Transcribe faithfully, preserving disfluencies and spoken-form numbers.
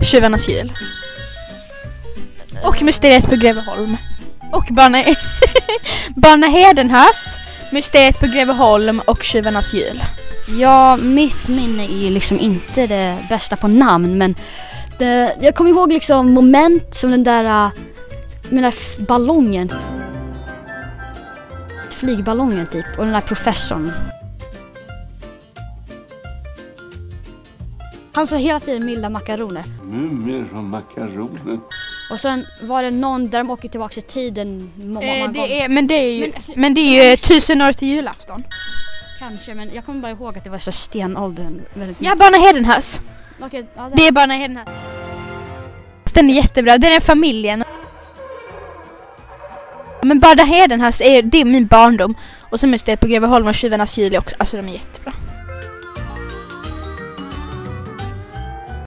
Tjuvarnas jul. Och Mysteriet på Greveholm. Och Barna, Barna Hedenhös, Mysteriet på Greveholm och Tjuvarnas jul. Ja, mitt minne är liksom inte det bästa på namn, men det, jag kommer ihåg liksom moment som den där, med den där ballongen. Flygballongen typ, och den där professorn. Han sa hela tiden milda makaroner. Mumier och makaroner. Och sen var det någon där de åker tillbaka i tiden många, Eh, många det gånger. är, men det är ju, Men, alltså, men det är ju tusen år till julafton. Kanske, men jag kommer bara ihåg att det var så stenåldern. Väldigt Ja, Barna Hedenhös. Okej, ja, Det är Barna Hedenhös. Den är jättebra, den är familjen. Men Barna Hedenhös är, det är min barndom. Och så Mysteriet på Greveholm och Tjuvarnas jul också, alltså de är jättebra.